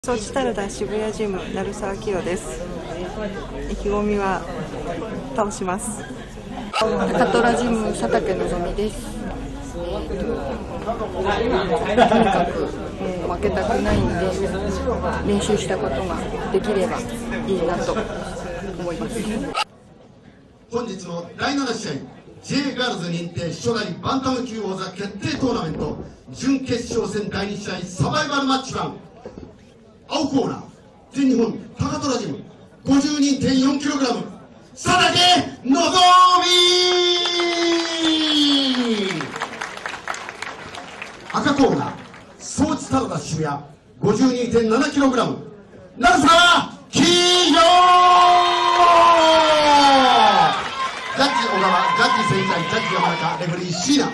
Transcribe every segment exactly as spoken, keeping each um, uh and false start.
ソチタルダ渋谷ジム鳴沢きよです。意気込みは倒します。高虎ジム佐竹のぞみです。えー、ととにかく、えー、負けたくないんで練習したことができればいいなと思います。 本日のだいなな試合 ジェイ ガールズ認定初代バンタム級王座決定トーナメント準決勝戦だいに試合サバイバルマッチ版青コーナー全日本高虎ジム ごじゅうにてんよんキログラム 佐竹のぞみ。赤コーナーソーチタルダ渋谷 ごじゅうにてんななキログラム 鳴沢きよ。ジャッジ小川、ジャッジ仙台、ジャッジ山中、レフェリー椎名。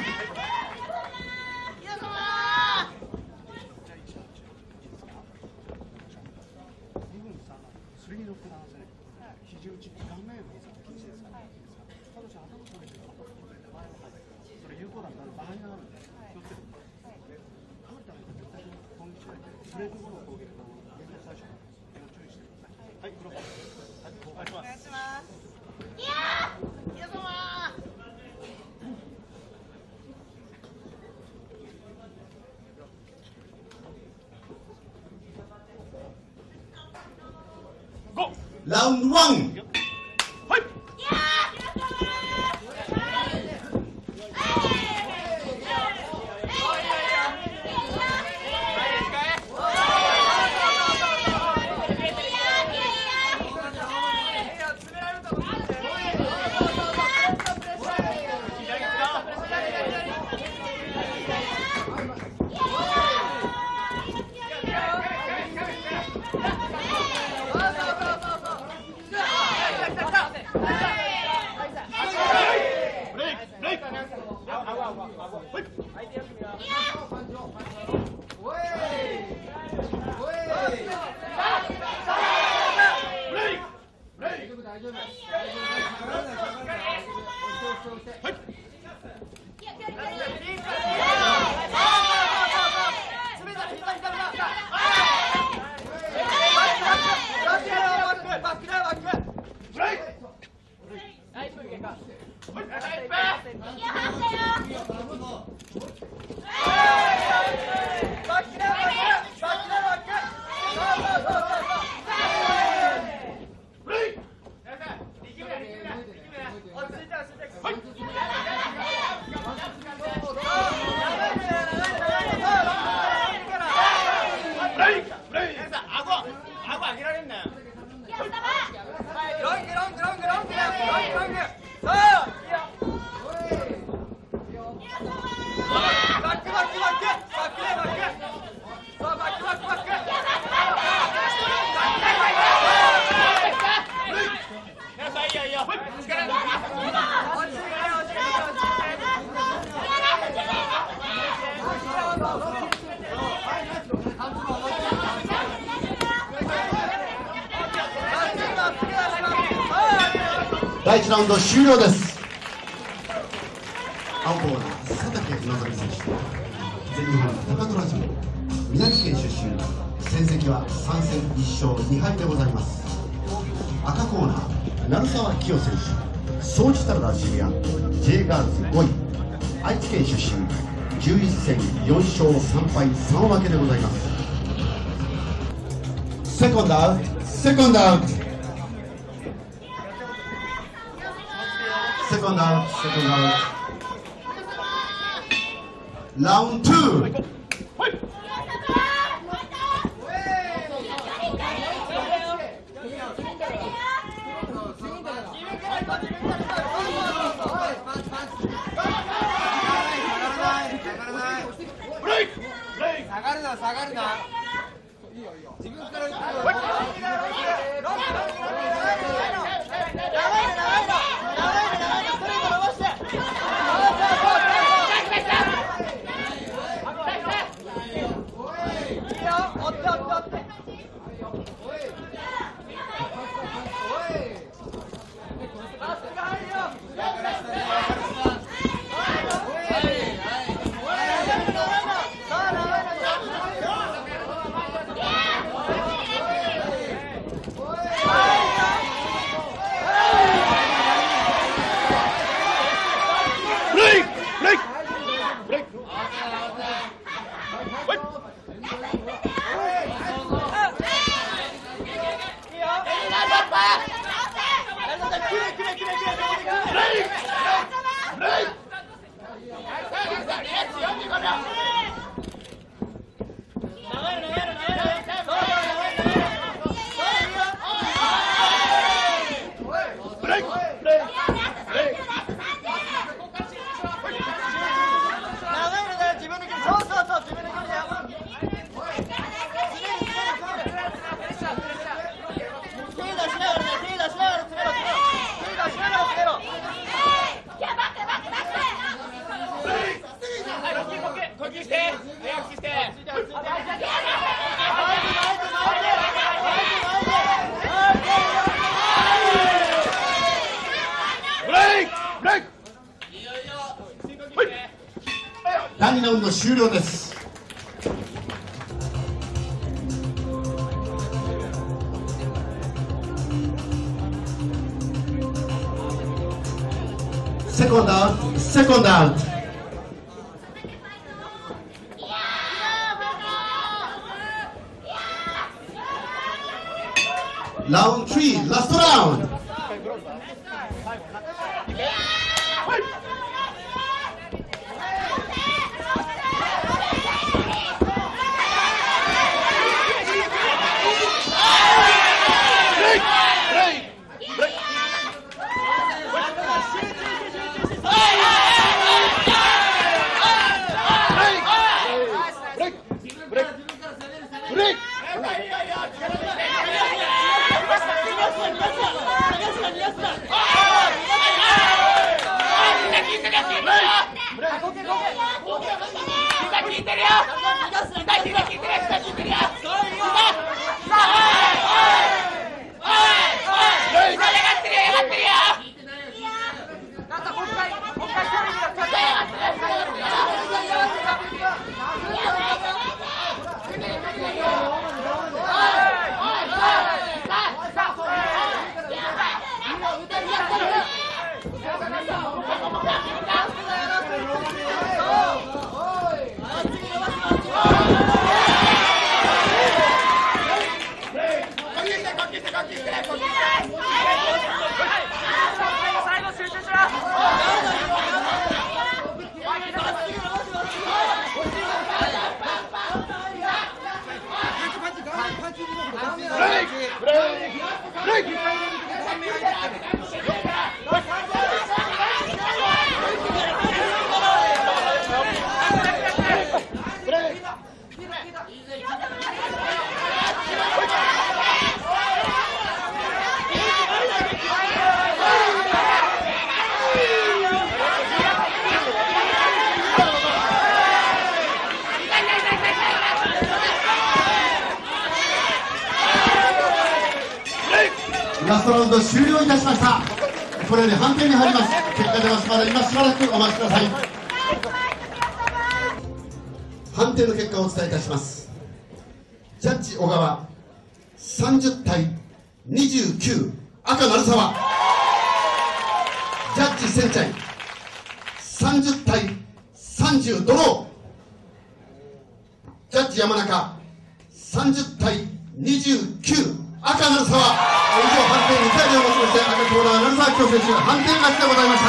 ラウンドワン。だいいちラウンド終了です。青コーナー佐竹希選手、全日本高虎ジム宮城県出身、戦績はさん戦いっ勝に敗でございます。赤コーナー鳴沢きよ選手、ソーチタルダ渋谷 ジェイ ガールズごい、愛知県出身、じゅういち戦よん勝さん敗さん分けでございます。セコンドアウト、セコンドアウト、セコンドアウト、セコンドアウト。ラウンドツー。 下がるな、下がるな。自分から。 ラウンド終了です。セコンドアウト、セコンドアウト。ラウンドスリー、ラストラウンド。ラストラウンド終了いたしました。これより判定に入ります。結果出ますまで今しばらくお待ちください。判定の結果をお伝えいたします。ジャッジ小川さんじゅうたいにじゅうきゅう、赤鳴沢。ジャッジ千ちゃいさんじゅうたいさんじゅうドロー。ジャッジ山中さんじゅうたいにじゅうきゅう、赤鳴沢。以上判定にたいでをもちまして赤コーナー鳴沢京選手判定勝ちでございま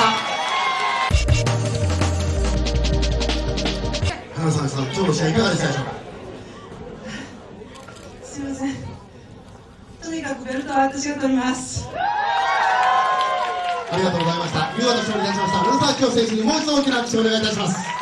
した。花澤さん、今日の試合いかがでしたでしょうか。 すみません、とにかくベルトは私が取ります。 ありがとうございました。見事勝利いたしました鳴沢京選手にもう一度大きな拍手をお願いいたします。